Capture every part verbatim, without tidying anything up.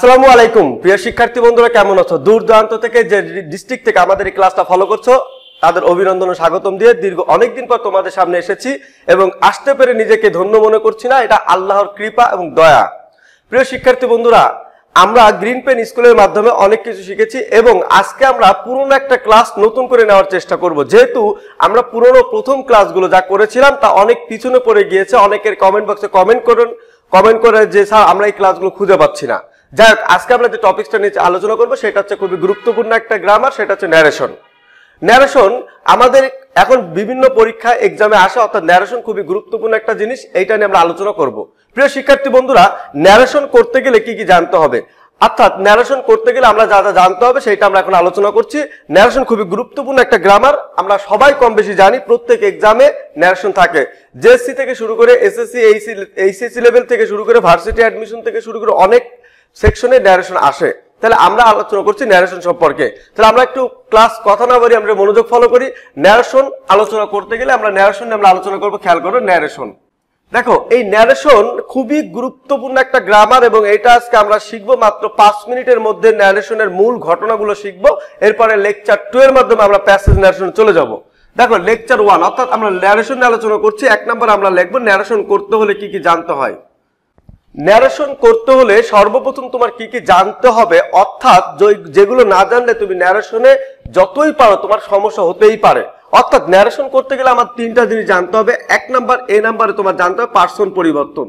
আসসালামু আলাইকুম প্রিয় শিক্ষার্থী বন্ধুরা, কেমন আছো? দূর দূরান্ত থেকে যে ডিস্ট্রিক্ট থেকে আমাদের এই ক্লাসটা ফলো করছো তাদের অভিনন্দন ও স্বাগতম দিয়ে দীর্ঘ অনেকদিন পর তোমাদের সামনে এসেছি এবং আসতে পেরে নিজেকে ধন্য মনে করছি না, এটা আল্লাহর কৃপা এবং দয়া। প্রিয় শিক্ষার্থী বন্ধুরা, আমরা গ্রিনপেন স্কুলের মাধ্যমে অনেক কিছু শিখেছি এবং আজকে আমরা পুরনো একটা ক্লাস নতুন করে নেওয়ার চেষ্টা করব। যেহেতু আমরা পুরনো প্রথম ক্লাসগুলো যা করেছিলাম তা অনেক পিছনে পড়ে গিয়েছে, অনেকের কমেন্ট বক্সে কমেন্ট করুন কমেন্ট করে যে স্যার আমরা এই ক্লাসগুলো খুঁজে পাচ্ছি না। যাই হোক, আজকে আমরা যে টপিকসটা নিয়ে আলোচনা করবো সেটা হচ্ছে খুবই গুরুত্বপূর্ণ একটা গ্রামার, সেটা হচ্ছে ন্যারেশন। ন্যারেশন আমাদের এখন বিভিন্ন পরীক্ষা এক্সামে আসে, অর্থাৎ ন্যারেশন খুবই গুরুত্বপূর্ণ একটা জিনিস, এইটা নিয়ে আমরা আলোচনা করব। প্রিয় শিক্ষার্থী বন্ধুরা, ন্যারেশন করতে গেলে কি কি জানতে হবে, অর্থাৎ ন্যারেশন করতে গেলে আমরা যা যা জানতে হবে সেটা আমরা এখন আলোচনা করছি। ন্যারেশন খুবই গুরুত্বপূর্ণ একটা গ্রামার, আমরা সবাই কম বেশি জানি, প্রত্যেক এক্সামে ন্যারেশন থাকে। জেএসসি থেকে শুরু করে এসএসসি, এইচএসসি লেভেল থেকে শুরু করে ভার্সিটি অ্যাডমিশন থেকে শুরু করে অনেক সেকশনে ন্যারেশন আসে। তাহলে আমরা আলোচনা করছি ন্যারেশন সম্পর্কে। তাহলে আমরা একটু ক্লাস কথা না বলি, আমরা মনোযোগ ফলো করি। ন্যারেশন আলোচনা করতে গেলে আমরা ন্যারেশন নিয়ে আমরা আলোচনা করবো। খেয়াল করো, ন্যারেশন দেখো, এই ন্যারেশন খুবই গুরুত্বপূর্ণ একটা গ্রামার এবং এটা আজকে আমরা শিখবো মাত্র পাঁচ মিনিটের মধ্যে। ন্যারেশনের মূল ঘটনাগুলো শিখবো, এরপরে লেকচার টু এর মাধ্যমে আমরা প্যাসেজ ন্যারেশনে চলে যাব। দেখো, লেকচার ওয়ান অর্থাৎ আমরা ন্যারেশন নিয়ে আলোচনা করছি। এক নম্বর আমরা লিখবো ন্যারেশন করতে হলে কি কি জানতে হয়। ন্যারেশন করতে হলে সর্বপ্রথম তোমার কি কি জানতে হবে, অর্থাৎ যেগুলো না জানলে তুমি ন্যারেশনে যতই পারো তোমার সমস্যা হতেই পারে। অর্থাৎ ন্যারেশন করতে গেলে আমার তিনটা জিনিস জানতে হবে। এক নাম্বার, এ নাম্বারে তোমার জানতে হবে পার্সন পরিবর্তন।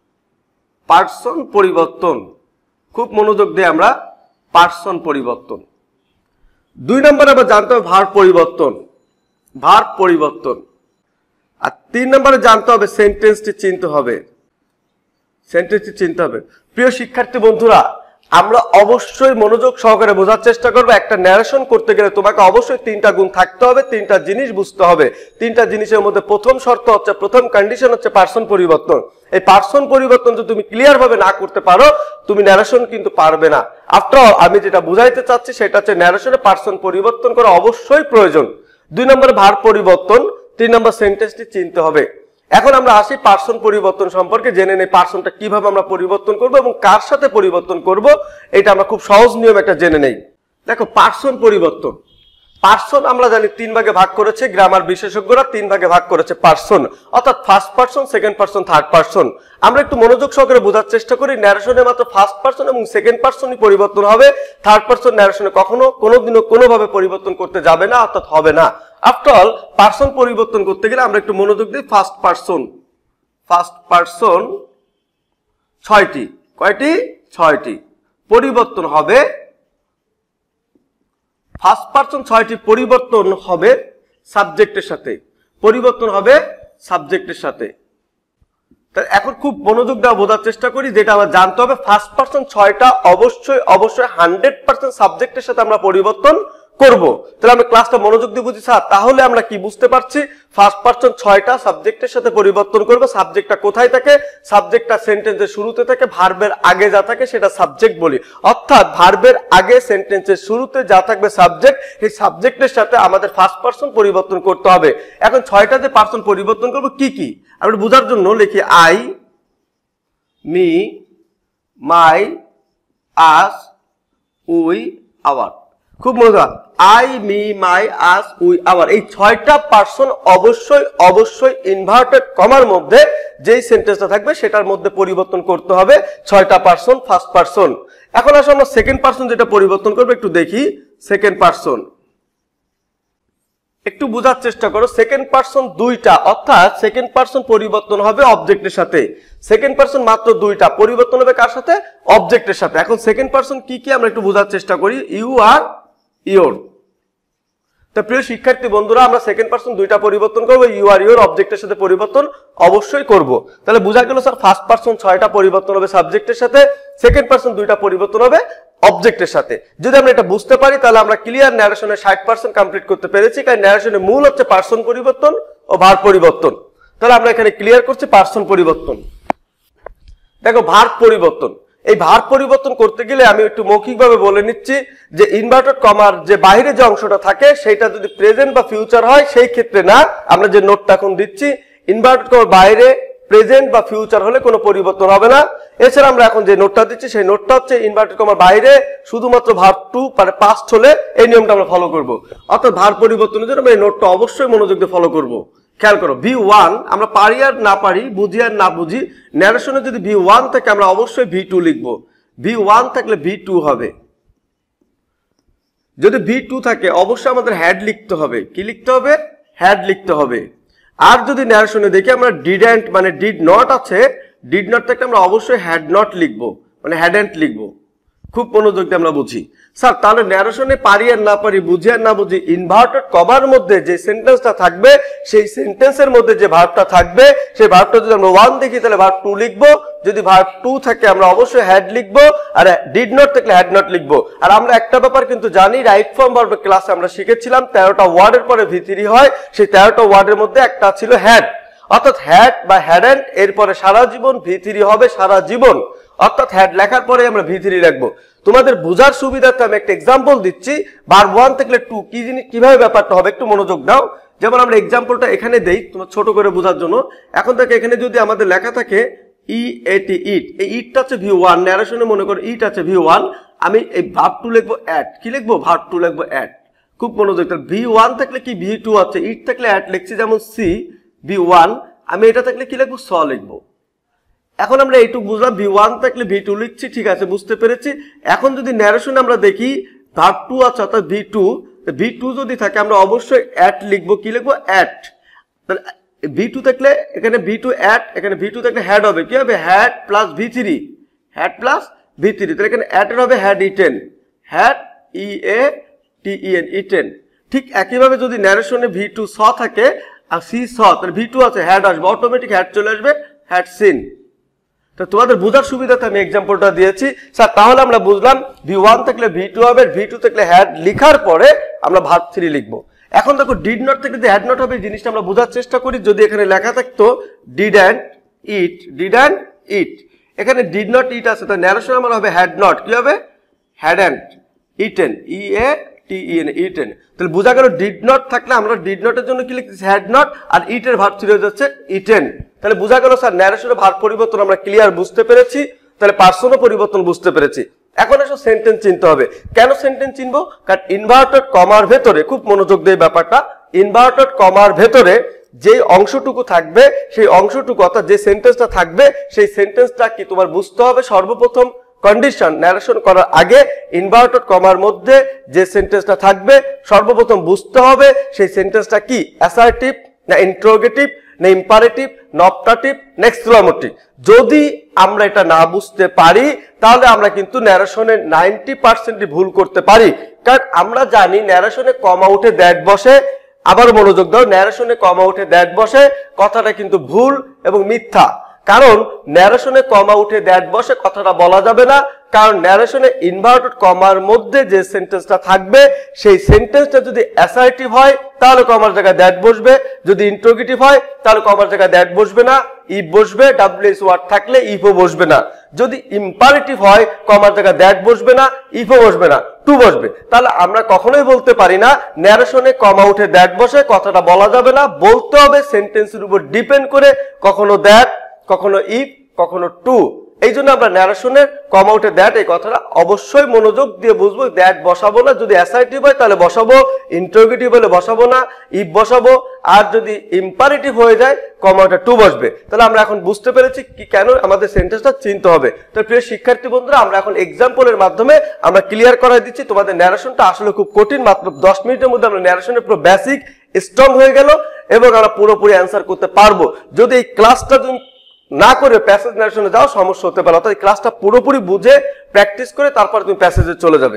পার্সন পরিবর্তন খুব মনোযোগ দিয়ে আমরা পার্সন পরিবর্তন। দুই নম্বরে আবার জানতে হবে ভার পরিবর্তন, ভার পরিবর্তন। আর তিন নম্বরে জানতে হবে সেন্টেন্সটি চিনতে হবে, সেন্টেন্সটি চিনতে হবে। প্রিয় শিক্ষার্থী বন্ধুরা, আমরা অবশ্যই মনোযোগ সহকারে বোঝার চেষ্টা করবো। একটা ন্যারেশন করতে গেলে তোমাকে অবশ্যই তিনটা গুণ থাকতে হবে, তিনটা জিনিস বুঝতে হবে। তিনটা জিনিসের মধ্যে প্রথম শর্ত হচ্ছে, প্রথম কন্ডিশন হচ্ছে পার্সন পরিবর্তন। এই পার্সন পরিবর্তন যদি তুমি ক্লিয়ার ভাবে না করতে পারো, তুমি ন্যারেশন কিন্তু পারবে না। আফটার অল আমি যেটা বুঝাইতে চাচ্ছি সেটা হচ্ছে ন্যারেশনে পার্সন পরিবর্তন করা অবশ্যই প্রয়োজন। দুই নম্বরে ভার পরিবর্তন, তিন নম্বর সেন্টেন্সটি চিনতে হবে। এখন আমরা আসি পার্সন পরিবর্তন সম্পর্কে, জেনে নেই পার্সনটা কিভাবে আমরা পরিবর্তন করব এবং কার সাথে পরিবর্তন করব, এটা আমরা খুব সহজ নিয়ম একটা জেনে নেই। দেখো, পার্সন পরিবর্তন, পার্সন আমরা জানি তিন ভাগে ভাগ করেছে, গ্রামার বিশেষজ্ঞরা তিন ভাগে ভাগ করেছে পার্সন, অর্থাৎ first person, second person, third person. আমরা একটু মনোযোগ সহকারে বোঝার চেষ্টা করি। ন্যারেশনে মাত্র ফার্স্ট পার্সন এবং সেকেন্ড পার্সনই পরিবর্তন হবে, থার্ড পার্সন ন্যারেশনে কখনো কোনোদিনও কোনোভাবে পরিবর্তন করতে যাবে না, অর্থাৎ হবে না। আফটার অল পার্সন পরিবর্তন করতে গেলে আমরা একটু মনোযোগ দিই। ফার্স্ট পার্সন, ফার্স্ট পার্সন ছয়টি, কয়টি? ছয়টি পরিবর্তন হবে। ফার্স্ট পার্সন ছয়টি পরিবর্তন হবে সাবজেক্টের সাথে, পরিবর্তন হবে সাবজেক্টের সাথে। এখন খুব মনোযোগ দেওয়া বোঝার চেষ্টা করি, যেটা আমরা জানতে হবে ফার্স্ট পার্সন ছয়টা অবশ্যই অবশ্যই হান্ড্রেড পার্সেন্ট সাবজেক্টের সাথে আমরা পরিবর্তন করব। তাহলে আমরা ক্লাসটা মনোযোগ দিয়ে বুঝি স্যার, তাহলে আমরা কি বুঝতে পারছি? ফার্স্ট পার্সন ছয়টা সাবজেক্টের সাথে পরিবর্তন করব। সাবজেক্টটা কোথায় থাকে? সাবজেক্টটা সেন্টেন্সের শুরুতে থাকে, ভার্বের আগে যা থাকে সেটা সাবজেক্ট বলি। অর্থাৎ ভার্বের আগে সেন্টেন্সের শুরুতে যা থাকবে সাবজেক্ট, এই সাবজেক্টের সাথে আমাদের ফার্স্ট পার্সন পরিবর্তন করতে হবে। এখন ছয়টাতে পার্সন পরিবর্তন করব কি কি আমরা বোঝার জন্য লিখি I, me, my, us, we, our. খুব মজা, I, me, my, us, we, our. এই ছয়টা পার্সন অবশ্যই অবশ্যই ইনভার্টেড কমার মধ্যে যেই সেন্টেন্সটা থাকবে সেটার মধ্যে পরিবর্তন করতে হবে। ছয়টা পার্সন ফার্স্ট পার্সন। এখন আসলে আমরা সেকেন্ড পার্সন যেটা পরিবর্তন করবো একটু দেখি। সেকেন্ড পার্সন একটু বোঝার চেষ্টা করো। সেকেন্ড পার্সন দুইটা, অর্থাৎ সেকেন্ড পার্সন পরিবর্তন হবে অবজেক্টের সাথে। সেকেন্ড পার্সন মাত্র দুইটা, পরিবর্তন হবে কার সাথে? অবজেক্টের সাথে। এখন সেকেন্ড পার্সন কি কি আমরা একটু বোঝার চেষ্টা করি। ইউ আর, ইয়োর। তো প্রিয় শিক্ষার্থী বন্ধুরা, আমরা সেকেন্ড পার্সন দুইটা পরিবর্তন করবো, ইউ আর, ইয়োর অবজেক্টের সাথে পরিবর্তন অবশ্যই করব। তাহলে বোঝা গেল স্যার ফার্স্ট পার্সন ছয়টা পরিবর্তন হবে সাবজেক্টের সাথে, সেকেন্ড পার্সন দুইটা পরিবর্তন হবে অবজেক্টের সাথে। যদি আমরা এটা বুঝতে পারি তাহলে আমরা ক্লিয়ার ন্যারেশনের ষাট পার্সেন্ট কমপ্লিট করতে পেরেছি, কারণ ন্যারেশনের মূল হচ্ছে পার্সন পরিবর্তন ও ভার পরিবর্তন। তাহলে আমরা এখানে ক্লিয়ার করছি পার্সন পরিবর্তন। দেখো, ভার পরিবর্তন, এই ভার পরিবর্তন করতে গেলে আমি একটু মৌখিকভাবে বলে নিচ্ছি যে ইনভার্টেড কমার যে বাইরে যে অংশটা থাকে সেটা যদি প্রেজেন্ট বা ফিউচার হয় সেই ক্ষেত্রে না, আমরা যে নোটটা এখন দিচ্ছি ইনভার্টেড কমার বাইরে প্রেজেন্ট বা ফিউচার হলে কোনো পরিবর্তন হবে না। এছাড়া আমরা এখন যে নোটটা দিচ্ছি সেই নোটটা হচ্ছে ইনভার্টেড কমার বাইরে শুধুমাত্র ভার্ব টু মানে পাস্ট হলে এই নিয়মটা আমরা ফলো করব। অর্থাৎ ভার্ব পরিবর্তনের জন্য আমরা এই নোটটা অবশ্যই মনোযোগ দিয়ে ফলো করব। খেয়াল করো ভি ওয়ান আমরা পারি আর না পারি, বুঝি আর না বুঝি, ন্যারেশনে যদি ভি ওয়ান থাকে আমরা অবশ্যই ভি টু লিখবো। ভি ওয়ান থাকলে ভি টু হবে। যদি ভি টু থাকে অবশ্যই আমাদের হ্যাড লিখতে হবে। কি লিখতে হবে? হ্যাড লিখতে হবে। আর যদি ন্যারেশনে দেখি আমরা ডিডন্ট মানে ডিড নট আছে, ডিড নট থাকলে আমরা অবশ্যই হ্যাড নট লিখবো, মানে হ্যাডেন্ট লিখবো। খুব মনোযোগ দিয়ে আমরা বুঝি। স্যার তাহলে ন্যারেশনে পারি আর না পারি, বুঝি আর না বুঝি, ইনভার্টেড কমার মধ্যে যে সেন্টেন্সটা থাকবে সেই সেন্টেন্সের মধ্যে যে ভার্বটা থাকবে সেই ভার্বটা যদি আমরা ওয়ান দেখি তাহলে ভার্ব টু লিখবো। যদি ভার্ব টু থাকে আমরা অবশ্যই হ্যাড লিখবো, আর ডিড নট থাকলে হ্যাড নট লিখবো। আর আমরা একটা ব্যাপার কিন্তু জানি, রাইট ফর্ম ভার্বের ক্লাসে আমরা শিখেছিলাম তেরোটা ওয়ার্ডের পরে ভি থ্রি হয়, সেই তেরোটা ওয়ার্ডের মধ্যে একটা ছিল হ্যাড। অর্থাৎ হ্যাড বা হ্যাডেন্ট এরপরে সারা জীবন ভি থ্রি হবে সারা জীবন। অর্থাৎ হ্যাড লেখার পরে আমরা ভি থ্রি লিখবো। তোমাদের বোঝার সুবিধার্থে আমি একটা এক্সাম্পল দিচ্ছি। ভার্ব ওয়ান থেকে টু কি জিনিস কিভাবে ব্যাপারটা হবে একটু মনোযোগ দাও। যেমন আমরা এক্সাম্পলটা এখানে দেই তোমার ছোট করে বোঝার জন্য। এখন থেকে এখানে যদি আমাদের লেখা থাকে ই এটি ইট, এই ইটটা আছে ভি ওয়ান, ন্যারেশনে মনে করো ইট আছে ভি ওয়ান, আমি এই ভার্ব টু লিখবো অ্যাট। কি লিখবো? ভার্ব টু লিখবো অ্যাট। খুব মনোযোগ। ভি ওয়ান থাকলে কি ভি টু আছে, ইট থাকলে অ্যাট লিখছি যেমন সি ভি ওয়ান, আমি এটা থাকলে কি লিখবো? স লিখবো। এখন আমরা এইটুকু বুঝলাম ভি ওয়ান থাকলে ভি টু লিখছি, ঠিক আছে বুঝতে পেরেছি। এখন যদি ন্যারেশনে আমরা দেখি ভার্ব টু আছে অর্থাৎ ভি টু, ভি টু যদি থাকে আমরা অবশ্যই অ্যাট লিখবো। কি লিখবো? অ্যাট। তাহলে ভি টু থাকলে এখানে ভি টু অ্যাট, এখানে ভি টু থাকলে হ্যাড হবে। কি হবে? Had plus V three, had plus V three. তাহলে এখানে অ্যাটের হবে had eaten, had E A T E N, eaten. ঠিক একইভাবে যদি ন্যারেশনে ভি টু স থাকে আর সি স, তাহলে ভি টু আছে হ্যাড আসবে, অটোমেটিক হ্যাড চলে আসবে, হ্যাড সিন। তো তোমাদের বোঝার সুবিধাতে আমি এক্সাম্পলটা দিয়েছি। স্যার তাহলে আমরা বুঝলাম ভি ওয়ান থাকলে ভি টু হবে, ভি টু থাকলে হ্যাড লিখার পরে আমরা ভার্ব থ্রি লিখবো। এখন দেখো ডিড নট থেকে যদি হ্যাড নট হবে এই জিনিসটা আমরা বোঝার চেষ্টা করি। যদি এখানে লেখা থাকতো did and eat, did and eat, এখানে ডিড নট ইট আছে, তো ন্যারেশন আমার হবে হ্যাড নট। কি হবে? Had and eaten, E A T E N, eaten. তাহলে বোঝা গেল ডিড নট থাকলে আমরা ডিড নটের জন্য কি লিখতেছি? হ্যাড নট, আর ইটের ভার্ব থ্রি হয়ে যাচ্ছে ইটেন। তাহলে বোঝা গেল স্যার ন্যারেশনের ভার্ব পরিবর্তন আমরা ক্লিয়ার বুঝতে পেরেছি, তাহলে পার্সনও পরিবর্তন বুঝতে পেরেছি। এখন এসো সেন্টেন্স চিনতে হবে। কেন সেন্টেন্স চিনবো? কারণ ইনভার্টেড কমার ভেতরে, খুব মনোযোগ দিয়ে ব্যাপারটা, ইনভার্টেড কমার ভেতরে যে অংশটুকু থাকবে সেই অংশটুকু অর্থাৎ যে সেন্টেন্সটা থাকবে সেই সেন্টেন্সটা কি তোমার বুঝতে হবে। সর্বপ্রথম কন্ডিশন ন্যারেশন করার আগে ইনভার্টেড কমার মধ্যে যে সেন্টেন্সটা থাকবে সর্বপ্রথম বুঝতে হবে সেই সেন্টেন্সটা কি, অ্যাসার্টিভ না ইন্টারোগেটিভ না ইম্পারেটিভ না অপটাটিভ না এক্সক্লামেটিভ। যদি আমরা এটা না বুঝতে পারি তাহলে আমরা কিন্তু ন্যারেশনে নাইনটি পার্সেন্ট ভুল করতে পারি। কারণ আমরা জানি ন্যারেশনে কমা উঠে দ্যাট বসে, আবার মনোযোগ দাও, ন্যারেশনে কমা উঠে দ্যাট বসে কথাটা কিন্তু ভুল এবং মিথ্যা। কারণ ন্যারেশনে কমা উঠে দ্যাট বসে কথাটা বলা যাবে না, কারণ ন্যারেশনে ইনভার্টেড কমার মধ্যে যে সেন্টেন্সটা থাকবে সেই সেন্টেন্সটা যদি অ্যাসার্টিভ হয় তাহলে কমার জায়গায় দ্যাট বসবে, যদি ইন্টারোগেটিভ হয় তাহলে কমার জায়গায় দ্যাট বসবে না, ইফ বসবে, ডাব্লিউএস ওয়ার্ড থাকলে ইফও বসবে না। যদি ইম্পারেটিভ হয় কমার জায়গায় দ্যাট বসবে না, ইফও বসবে না, টু বসবে। তাহলে আমরা কখনোই বলতে পারি না ন্যারেশনে কমা উঠে দ্যাট বসে কথাটা বলা যাবে না, বলতে হবে সেন্টেন্সের উপর ডিপেন্ড করে, কখনো দ্যাট, কখনো ইফ, কখনো টু। এই জন্য আমরা ন্যারেশনের কমা উঠে দ্যাট এই কথাটা অবশ্যই মনোযোগ দিয়ে বুঝবো। দ্যাট বসাবো না, যদি অ্যাসার্টিভ হয় তাহলে বসাবো, ইন্টারোগেটিভ হলে বসাবো না, ইফ বসাবো, আর যদি ইম্পারেটিভ হয়ে যায় কমা উঠে টু বসবে। তাহলে আমরা এখন বুঝতে পেরেছি কি কেন আমাদের সেন্টেন্সটা চিনতে হবে। তো প্রিয় শিক্ষার্থী বন্ধুরা, আমরা এখন এক্সাম্পলের মাধ্যমে আমরা ক্লিয়ার করাই দিচ্ছি। তোমাদের ন্যারেশনটা আসলে খুব কঠিন, মাত্র দশ মিনিটের মধ্যে আমরা ন্যারেশনের পুরো বেসিক স্ট্রং হয়ে গেল এবং আমরা পুরোপুরি অ্যান্সার করতে পারবো। যদি এই ক্লাসটা না করে প্যাসেজ ন্যারেশনে যাও সমস্যা হতে পারে, অর্থাৎ এই ক্লাসটা পুরোপুরি বুঝে প্র্যাকটিস করে তারপর তুমি প্যাসেজে চলে যাবে।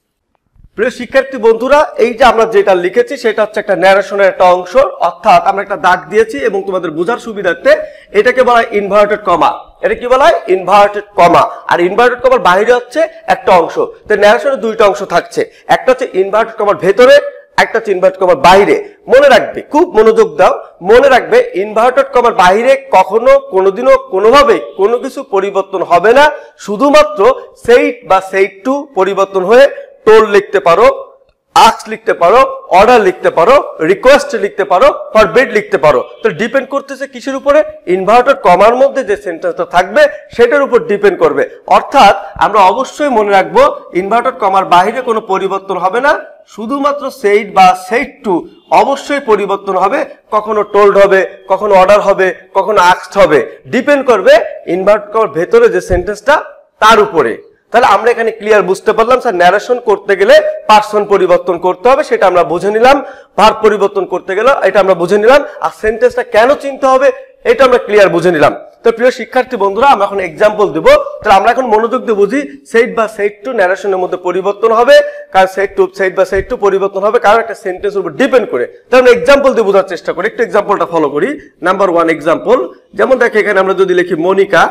প্রিয় শিক্ষার্থী বন্ধুরা, এই যে আমরা যেটা লিখেছি সেটা হচ্ছে একটা ন্যারেশনের একটা অংশ, অর্থাৎ আমরা একটা দাগ দিয়েছি এবং তোমাদের বোঝার সুবিধার্থে এটাকে বলা হয় ইনভার্টেড কমা। এটা কি বলা হয়? Inverted comma. আর ইনভার্টেড কমার বাইরে হচ্ছে একটা অংশ। তো ন্যারেশনে দুইটা অংশ থাকছে, একটা হচ্ছে ইনভার্টেড কমার ভেতরে, একটা হচ্ছে ইনভার্টেড কমার বাইরে। মনে রাখবে, খুব মনোযোগ দাও, মনে রাখবে ইনভার্টেড কমার বাইরে কখনো কোনোদিনও কোনোভাবে কোনো কিছু পরিবর্তন হবে না, শুধুমাত্র সেইট বা সেইট টু পরিবর্তন হয়ে টোল লিখতে পারো। আস্ক লিখতে পারো, অর্ডার লিখতে পারো, রিকোয়েস্ট লিখতে পারো, ফরবিড লিখতে পারো। তো ডিপেন্ড করতেছে কিসের উপরে? ইনভার্টেড কমার মধ্যে যে সেন্টেন্সটা থাকবে সেটার উপর ডিপেন্ড করবে। অর্থাৎ আমরা অবশ্যই মনে রাখবো ইনভার্টেড কমার বাইরে কোনো পরিবর্তন হবে না, শুধুমাত্র সেইড বা সেইড টু অবশ্যই পরিবর্তন হবে, কখনো টোল্ড হবে, কখনো অর্ডার হবে, কখনো আস্কড হবে, ডিপেন্ড করবে ইনভার্টেড কমার ভেতরে যে সেন্টেন্সটা তার উপরে। তাহলে আমরা এখানে ক্লিয়ার বুঝতে পারলাম স্যার ন্যারেশন করতে গেলে পার্সন পরিবর্তন করতে হবে, সেটা আমরা বুঝে নিলাম। ভার্ব পরিবর্তন করতে গেলে এটা আমরা বুঝে নিলাম। আর সেন্টেন্সটা কেন চিনতে হবে এটা আমরা ক্লিয়ার বুঝে নিলাম। তো প্রিয় শিক্ষার্থী বন্ধুরা, আমরা এখন এক্সাম্পল দেব। তাহলে আমরা এখন মনোযোগ দিয়ে বুঝি সেইড বা সেইড টু ন্যারেশনের মধ্যে পরিবর্তন হবে, কারণ সেইড টু সেইড বা সেইড টু পরিবর্তন হবে কারণ একটা সেন্টেন্সের উপর ডিপেন্ড করে। তাহলে আমরা এক্সাম্পল দিয়ে বোঝার চেষ্টা করি। একটু এক্সাম্পলটা ফলো করি। নাম্বার ওয়ান এক্সাম্পল, যেমন দেখে এখানে আমরা যদি লিখি মনিকা।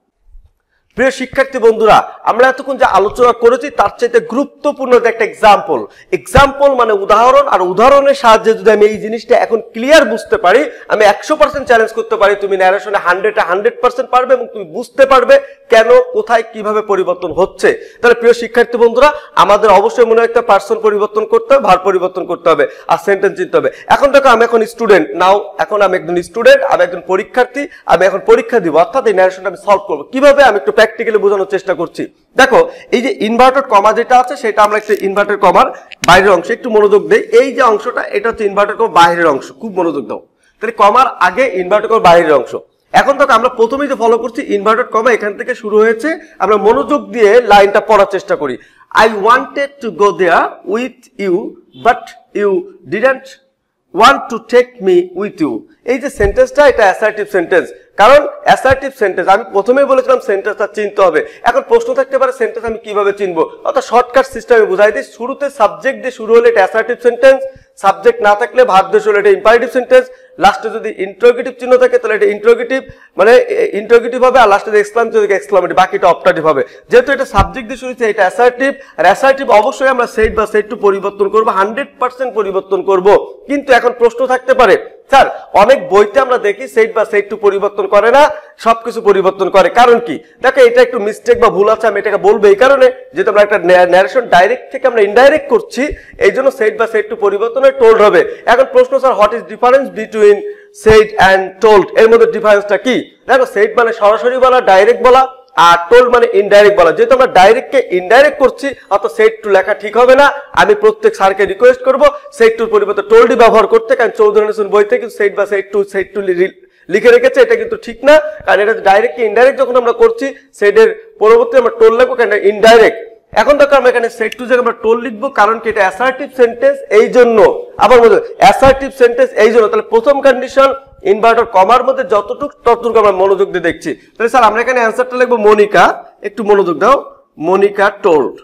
প্রিয় শিক্ষার্থী বন্ধুরা, আমরা এতক্ষণ যে আলোচনা করেছি তার চাইতে গুরুত্বপূর্ণ একটা এক্সাম্পল। এক্সাম্পল মানে উদাহরণ, আর উদাহরণের সাহায্যে যদি আমি এই জিনিসটা এখন ক্লিয়ার বুঝতে পারি, আমি একশো পার্সেন্ট চ্যালেঞ্জ করতে পারি তুমি ন্যারেশনে হান্ড্রেড হান্ড্রেড পার্সেন্ট পারবে এবং তুমি বুঝতে পারবে কেন, কোথায়, কিভাবে পরিবর্তন হচ্ছে। তাহলে প্রিয় শিক্ষার্থী বন্ধুরা, আমাদের অবশ্যই মনে রাখতে পার্সন পরিবর্তন করতে হবে, ভার্ব পরিবর্তন করতে হবে, আর সেন্টেন্স চিনতে হবে। এখন দেখো আমি এখন স্টুডেন্ট, নাও এখন আমি একজন স্টুডেন্ট, আমি একজন পরীক্ষার্থী, আমি এখন পরীক্ষা দিব, অর্থাৎ এই ন্যারেশনটা আমি সলভ করবো। কিভাবে? আমি একটু প্র্যাকটিক্যালি বোঝানোর চেষ্টা করছি। দেখো এই যে ইনভার্টেড কমা যেটা আছে সেটা আমরা একটা ইনভার্টেড কমার বাইরের অংশ, একটু মনোযোগ দেই। এই যে অংশটা এটা হচ্ছে ইনভার্টেড কমার বাইরের অংশ, খুব মনোযোগ দাও। তাহলে কমার আগে ইনভার্টেড কমার বাইরের অংশ। এখন তো আমরা প্রথমেই যে ফলো করছি ইনভার্টেড কমা এখান থেকে শুরু হয়েছে, আমরা মনোযোগ দিয়ে লাইনটা পড়ার চেষ্টা করি। I wanted to go there with you but you didn't want to take me with you। এই যে সেন্টেন্সটা এটা অ্যাসার্টিভ সেন্টেন্স, কারণ অ্যাসার্টিভ সেন্টেন্স আমি প্রথমেই বলেছিলাম সেন্টেন্সটা চিনতে হবে। এখন প্রশ্ন থাকতে পারে সেন্টেন্স আমি কিভাবে চিনবো, অর্থাৎ শর্টকাট সিস্টেমে বুঝাই দিই। শুরুতে সাবজেক্ট দিয়ে শুরু হলে এটা অ্যাসার্টিভ সেন্টেন্স, সাবজেক্ট না থাকলে ভার্ব দিয়ে শুরু হলে এটা ইম্পারেটিভ সেন্টেন্স, লাস্টে যদি ইন্টারোগেটিভ চিহ্ন থাকে তাহলে এটা ইন্টারোগেটিভ মানে ইন্টারোগেটিভ হবে, আর লাস্টে এক্সক্লামেটিভ থেকে এক্সক্লামেটিভ, বাকিটা অপটাটিভ হবে। যেহেতু এটা সাবজেক্ট দিয়ে শুরু হচ্ছে এটা অ্যাসার্টিভ, আর অ্যাসার্টিভ অবশ্যই আমরা সেইড বা সেইড টু পরিবর্তন করবো, হান্ড্রেড পার্সেন্ট পরিবর্তন করব। কিন্তু এখন প্রশ্ন থাকতে পারে স্যার অনেক বইতে আমরা দেখি সেইড বা সেইড টু পরিবর্তন করে না, সবকিছু পরিবর্তন করে, কারণ কি? দেখো এটা একটু মিস্টেক বা ভুল আছে, আমি এটাকে বলবো এই কারণে যেহেতু আমরা একটা ন্যারেশন ডাইরেক্ট থেকে আমরা ইনডাইরেক্ট করছি, এই জন্য সেইড বা সেইড টু পরিবর্তন টোল্ড হবে। এখন প্রশ্ন sir what is difference between said and told, এর মধ্যে ডিফারেন্সটা কি? দেখো সেইড মানে সরাসরি বলা, ডাইরেক্ট বলা, আর টোল্ড মানে ইনডাইরেক্ট বলা। যেহেতু আমরা ডাইরেক্ট কে ইনডাইরেক্ট করছি অর্থাৎ সেইড টু লেখা ঠিক হবে না। আমি প্রত্যেক স্যারকে রিকোয়েস্ট করবো সেইড টুর পরিবর্তে টোল্ডই ব্যবহার করতে, কারণ চৌধুরী নেসুন বইতে কিন্তু সেইড বা সেইড টু সেইড টু লিখে রেখেছে, এটা কিন্তু ঠিক না। কারণ এটা ডাইরেক্ট কে ইনডাইরেক্ট যখন আমরা করছি সেইডের পরবর্তী আমরা টোল লিখবো, কারণ ইনডাইরেক্ট। এখন দেখো আমরা এখানে সেইড টু জায়গায় আমরা টোল লিখবো, কারণ কি এটা অ্যাসার্টিভ সেন্টেন্স, এই জন্য। আবার বলবো অ্যাসার্টিভ সেন্টেন্স এই জন্য। তাহলে প্রথম কন্ডিশন ইনভার্টেড কমার মধ্যে যতটুকু ততটুকু আমরা মনোযোগ দিয়ে দেখছি। তাহলে স্যার আমরা এখানে অ্যান্সারটা লিখবো মনিকা, একটু মনোযোগ দাও। Monica told,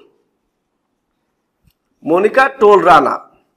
Monica told Rana.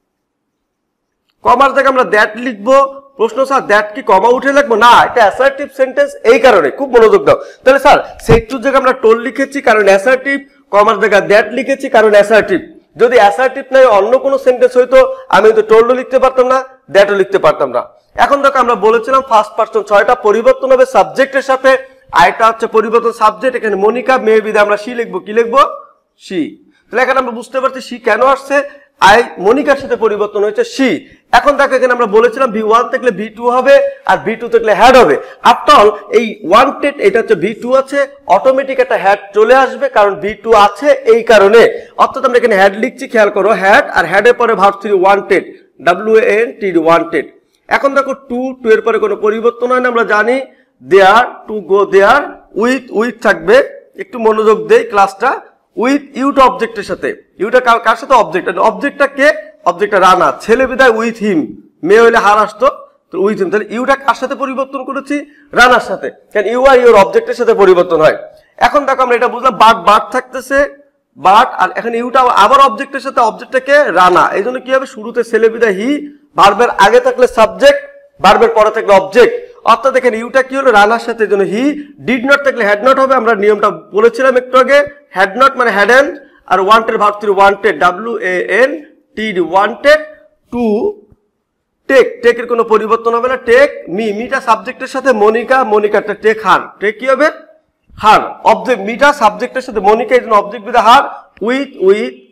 কমার জায়গায় আমরা দ্যাট লিখবো। প্রশ্ন স্যার দ্যাট কি কমা উঠে লিখবো? না, এটা অ্যাসার্টিভ সেন্টেন্স, এই কারণে খুব মনোযোগ দাও। তাহলে স্যার সেইড টুর জায়গায় আমরা টোল্ড লিখেছি কারণ অ্যাসার্টিভ, কমার জায়গায় দ্যাট লিখেছি কারণ অ্যাসার্টিভ। যদি অ্যাসার্টিভ নাই অন্য কোনো সেন্টেন্স হইতো আমি তো টোল্ডও লিখতে পারতাম না, দ্যাটও লিখতে পারতাম না। এখন দেখো আমরা বলেছিলাম ফার্স্ট পারসন ছয়টা পরিবর্তন হবে সাবজেক্টের সাথে, আর এটা হচ্ছে পরিবর্তন সাবজেক্ট। এখানে মনিকা মেয়ে বিদে আমরা সি লিখবো, কি লিখবো? সি। তাহলে এখানে আমরা বুঝতে পারছি সি কেন আসছে, আই মনিকার সাথে পরিবর্তন হয়েছে সি। এখন দেখো এখানে আমরা বলেছিলাম ভি ওয়ান থাকলে ভি টু হবে, আর ভি টু থাকলে হ্যাড হবে। আফটার অল এই ওয়ান্টেড এটা হচ্ছে ভি টু আছে, অটোমেটিক একটা হ্যাড চলে আসবে কারণ ভি টু আছে এই কারণে। অর্থাৎ আমরা এখানে হ্যাড লিখছি, খেয়াল করো হ্যাড, আর হ্যাডের পরে verb three wanted, W N T wanted. এখন দেখো টু টু এর পরে কোনো পরিবর্তন হয় না, আমরা জানি there to go there, with with থাকবে। একটু মনোযোগ দেই ক্লাসটা। উইথ ইউটা অবজেক্টের সাথে, ইউটা কার সাথে? অবজেক্ট। অবজেক্টটা কে? অবজেক্টটা রানা, ছেলে বিদায় উইথ হিম, মেয়ে হইলে হার আসতো তো উইথ হিম। তাহলে ইউটা কার সাথে পরিবর্তন করেছি? রানার সাথে, কারণ ইউ আর ইউর অবজেক্টের সাথে পরিবর্তন হয়। এখন দেখো আমরা এটা বুঝলাম, বাট বাট থাকতেছে বাট, আর এখন ইউটা আবার অবজেক্টের সাথে, অবজেক্টটাকে রানা, এই জন্য কি হবে? শুরুতে ছেলে বিদায় হি, ভার্বের আগে থাকলে সাবজেক্ট, ভার্বের পরে থাকলে অবজেক্ট। অর্থাৎ দেখেন ইউটা কি হলো? রানার সাথে, জন্য হি। ডিড নট থাকলে হ্যাড নট হবে, আমরা নিয়মটা বলেছিলাম একটু আগে। হ্যাড নট মানে হ্যাড এন্ড, আর wanted verb three wanted, W A N T wanted to take, টেকের কোনো পরিবর্তন হবে না। টেক মি, মিটা সাবজেক্টের সাথে, মনিকা, মনিকাটা টেক হার, টেক কি হবে? হার। অবজেক্ট মিটা সাবজেক্টের সাথে, মনিকা এই জন্য অবজেক্ট বিদে হার, উইথ উইথ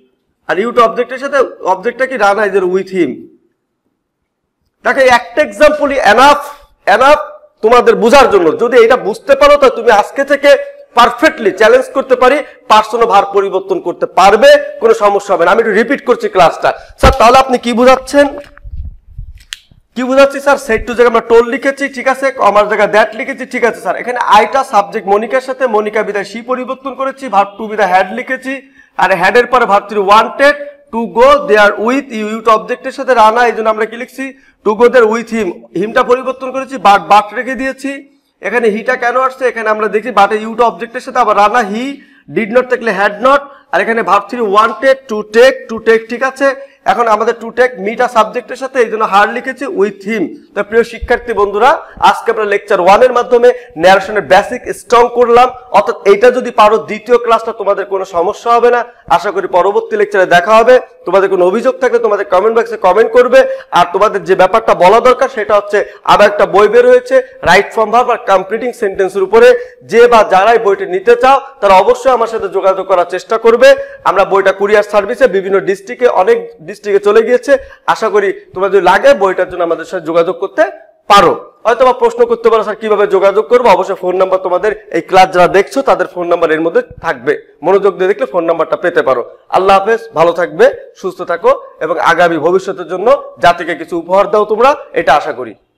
আর ইউ টু অবজেক্টের সাথে অবজেক্টটা কি রান আইদার উইথ হিম। দেখো একটা এক্সাম্পলই এনাফ এনাফ তোমাদের বোঝার জন্য। যদি এটা বুঝতে পারো তো তুমি আজকে থেকে পারফেক্টলি চ্যালেঞ্জ করতে পারি পার্সোনাল ভার পরিবর্তন করতে পারবে, কোনো সমস্যা হবে না। আমি একটু রিপিট করছি ক্লাসটা। স্যার তাহলে আপনি কি বুঝাচ্ছেন? কি বুঝাচ্ছি স্যার? সেট টু জায়গায় আমরা টোল লিখেছি, ঠিক আছে, আমার জায়গায় দ্যাট লিখেছি, ঠিক আছে স্যার। এখানে আইটা সাবজেক্ট মনিকার সাথে, মনিকা বিদায় সি পরিবর্তন করেছি, ভার্ব টু বিদায় হ্যাড লিখেছি, আর হেডের পরে verb three wanted to go there with you, you to অবজেক্টের সাথে রানা, এই জন্য আমরা কি লিখছি two go there with him, হিমটা পরিবর্তন করেছি, বাট বাট রেখে দিয়েছি। এখানে হিটা কেন আসছে? এখানে আমরা দেখি বাটে ইউ টু অবজেক্টের সাথে আবার রানা, হি ডিড নট থাকলে হ্যাড নট, আর এখানে verb three wanted to take, to take, ঠিক আছে। এখন আমাদের টু টেক মিটা সাবজেক্টের সাথে, এই জন্য হার লিখেছি উইথ হিম। তো প্রিয় শিক্ষার্থী বন্ধুরা, আজকে আমরা লেকচার ওয়ান এর মাধ্যমে ন্যারেশনের বেসিক স্ট্রং করলাম। অর্থাৎ এইটা যদি পারো দ্বিতীয় ক্লাসটা তোমাদের কোনো সমস্যা হবে না। আশা করি পরবর্তী লেকচারে দেখা হবে। তোমাদের কোনো অভিযোগ থাকলে তোমাদের কমেন্ট বক্সে কমেন্ট করবে। আর তোমাদের যে ব্যাপারটা বলা দরকার সেটা হচ্ছে, আবার একটা বই বের হয়েছে রাইট ফ্রম ভার্ব আর কমপ্লিটিং সেন্টেন্সের উপরে। যে বা যারাই বইটি নিতে চাও তারা অবশ্যই আমার সাথে যোগাযোগ করার চেষ্টা করবে। আমরা বইটা কুরিয়ার সার্ভিসে বিভিন্ন ডিস্ট্রিক্টে অনেক ডিস্ট্রিক্টে চলে গিয়েছে। আশা করি তোমরা যদি লাগে বইটার জন্য আমাদের সাথে যোগাযোগ করতে পারো। হয়তো বা প্রশ্ন করতে পারো স্যার কিভাবে যোগাযোগ করবো। অবশ্যই ফোন নাম্বার তোমাদের এই ক্লাস যারা দেখছো তাদের ফোন নাম্বার এর মধ্যে থাকবে, মনোযোগ দিয়ে দেখলে ফোন নাম্বারটা পেতে পারো। আল্লাহ হাফেজ, ভালো থাকবে, সুস্থ থাকো এবং আগামী ভবিষ্যতের জন্য জাতিকে কিছু উপহার দাও তোমরা, এটা আশা করি।